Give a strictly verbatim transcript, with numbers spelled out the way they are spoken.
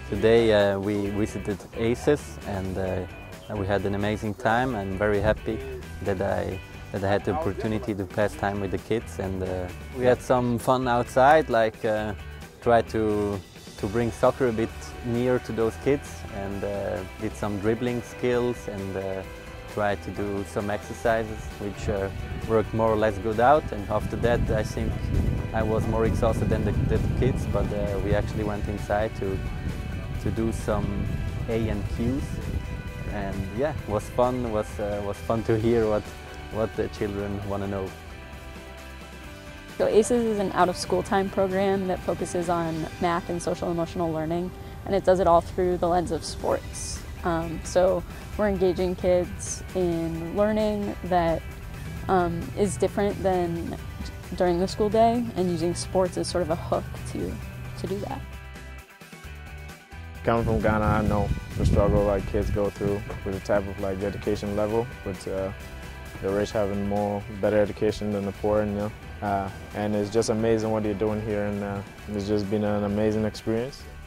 Today uh, we visited ACES and uh, we had an amazing time. I'm very happy that I, that I had the opportunity to pass time with the kids, and uh, we had some fun outside, like uh, try to, to bring soccer a bit near to those kids, and uh, did some dribbling skills and uh, tried to do some exercises which uh, worked more or less good out. And after that I think I was more exhausted than the, the kids, but uh, we actually went inside to to do some A and Qs, and yeah, it was fun. It was uh, was fun to hear what what the children want to know. So ACES is an out-of-school time program that focuses on math and social emotional learning, and it does it all through the lens of sports. Um, so we're engaging kids in learning that um, is different than during the school day, and using sports as sort of a hook to to do that. Coming from Ghana, I know the struggle like kids go through with the type of like education level, with uh, the rich having more better education than the poor, you know. Uh, and it's just amazing what you're doing here, and uh, it's just been an amazing experience.